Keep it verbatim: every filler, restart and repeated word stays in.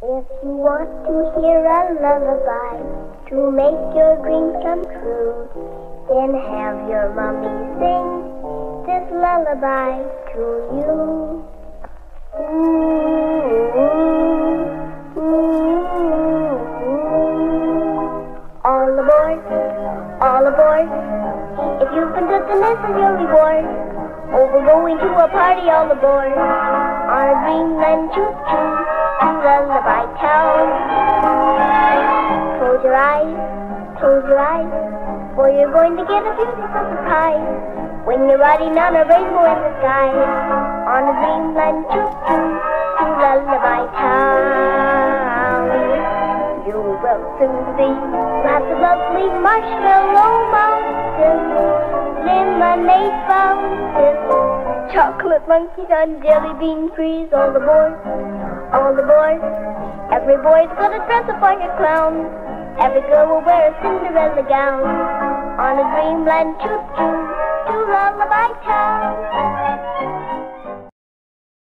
If you want to hear a lullaby to make your dreams come true, then have your mommy sing this lullaby to you. Ooh, ooh, ooh. All aboard, all aboard. If you've been good, then this is your reward. Oh, we're going to a party all aboard on a Dreamland choo-choo to Lullaby Town. Close your eyes, close your eyes, for you're going to get a beautiful surprise when you're riding on a rainbow in the sky on a Dreamland choo-choo to Lullaby Town. You will soon see lots of lovely marshmallow mountains, lemonade fountains, chocolate monkeys on jelly bean trees. All aboard, all aboard. Every boy's gonna dress up like a clown. Every girl will wear a Cinderella gown on a Dreamland choo-choo to Lullaby Town.